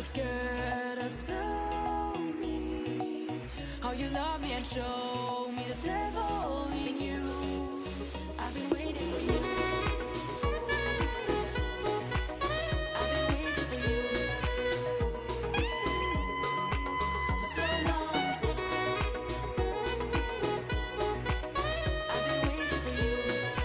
scared to tell me how you love me and show me the devil in you. I've been waiting for you. I've been waiting for you for so long. I've been waiting for you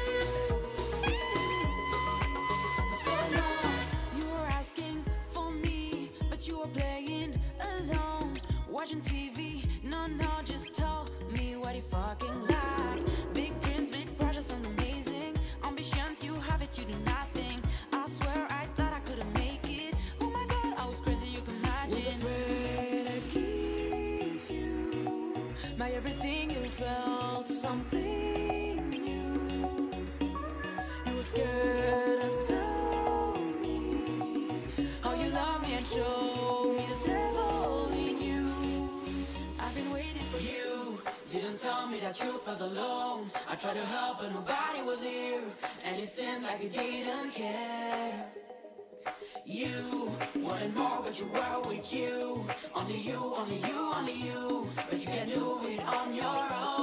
for so long. You were asking for me, but you were playing alone, watching TV. No, just tell me what you fucking like. Big dreams, big projects, and amazing ambitions. You have it, you do nothing. I swear I thought I couldn't make it. Oh my God, I was crazy, you can imagine. Was afraid to give you my everything. You felt something new. You were scared to tell me how you love me and show me the devil in you. I've been waiting for you. Didn't tell me that you felt alone. I tried to help but nobody was here, and it seemed like you didn't care. You wanted more but you were with you. Only you, only you, only you. But you can't do it on your own.